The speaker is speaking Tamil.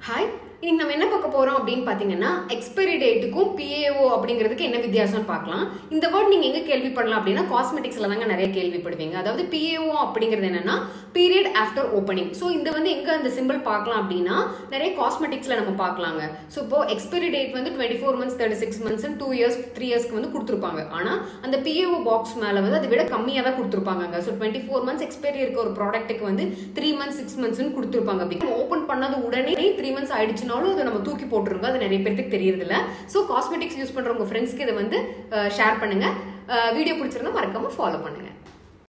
Hi. இன்னைக்கு நம்ம என்ன பார்க்க போறோம் அப்படினு பாத்தீங்கன்னா எக்ஸ்பைரி டேட்டுக்கும் PAO அப்படிங்கிறதுக்கு என்ன வித்தியாசம்னு பார்க்கலாம். இந்த வேர்ட் நீங்க எங்க கேள்விப்படலாம் அப்படினா காஸ்மெட்டிக்ஸ்ல தாங்க நிறைய கேள்விப்படுவீங்க. அதாவது PAO அப்படிங்கிறது என்னன்னா பீரியட் ஆஃப்டர் ஓபனிங். சோ இந்த வந்து எங்க அந்த சிம்பிள் பார்க்கலாம் அப்படினா நிறைய காஸ்மெட்டிக்ஸ்ல நம்ம பார்க்கலாங்க. சோ இப்போ எக்ஸ்பைரி டேட் வந்து 24 months 36 months 2 years 3 yearsக்கு வந்து கொடுத்திருப்பாங்க. ஆனா அந்த PAO பாக்ஸ் மேல வந்து அதை விட கம்மியா தான் கொடுத்திருப்பாங்க. சோ 24 months எக்ஸ்பைரி இருக்க ஒரு ப்ராடக்ட்டுக்கு வந்து 3 months 6 months னு கொடுத்திருப்பாங்க. ஓபன் பண்ணது உடனே 3 months ஆயிடுச்சு அதை நம்ம தூக்கி போட்டுருங்க. அது நிறைய பேருக்கு தெரியறது இல்ல. சோ காஸ்மெட்டிக்ஸ் யூஸ் பண்ற உங்க ஃப்ரெண்ட்ஸ்க்கு இதை வந்து ஷேர் பண்ணுங்க. வீடியோ பிடிச்சிருந்தா மறக்காம ஃபாலோ பண்ணுங்க.